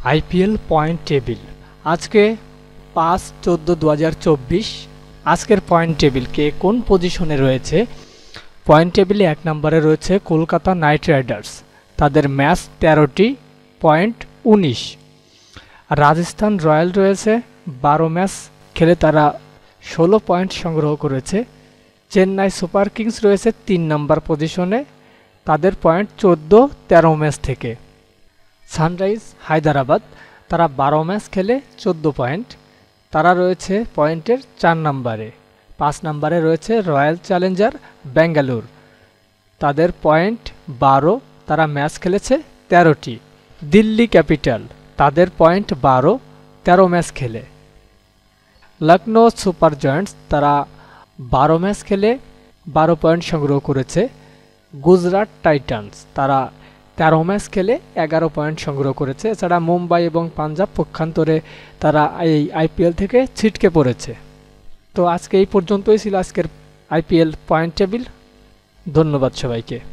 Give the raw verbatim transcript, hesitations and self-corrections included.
IPL point table আজকে পাঁচ চোদ্দো দু হাজার চব্বিশ। আজকের পয়েন্ট টেবিল কে কোন পজিশনে রয়েছে? পয়েন্ট টেবিলে এক নম্বরে রয়েছে কলকাতা নাইট রাইডার্স, তাদের ম্যাচ তেরোটি, পয়েন্ট উনিশ। রাজস্থান রয়্যাল রয়েছে বারো ম্যাচ খেলে তারা ষোলো পয়েন্ট সংগ্রহ করেছে। চেন্নাই সুপার কিংস রয়েছে তিন নম্বর পজিশনে, তাদের পয়েন্ট চোদ্দো তেরো ম্যাচ থেকে। সানরাইজ হায়দ্রাবাদ তারা বারো ম্যাচ খেলে চোদ্দো পয়েন্ট, তারা রয়েছে পয়েন্টের চার নম্বরে। পাঁচ নম্বরে রয়েছে রয়্যাল চ্যালেঞ্জার ব্যাঙ্গালোর, তাদের পয়েন্ট বারো, তারা ম্যাচ খেলেছে তেরোটি। দিল্লি ক্যাপিটাল তাদের পয়েন্ট বারো, তেরো ম্যাচ খেলে। লখনৌ সুপার জায়ান্টস তারা বারো ম্যাচ খেলে বারো পয়েন্ট সংগ্রহ করেছে। গুজরাট টাইটান্স তারা তেরো ম্যাচ খেলে এগারো পয়েন্ট সংগ্রহ করেছে। এছাড়া মুম্বাই এবং পাঞ্জাব পক্ষান্তরে তারা এই আইপিএল থেকে ছিটকে পড়েছে। তো আজকে এই পর্যন্তই ছিল আজকের আইপিএল পয়েন্ট টেবিল। ধন্যবাদ সবাইকে।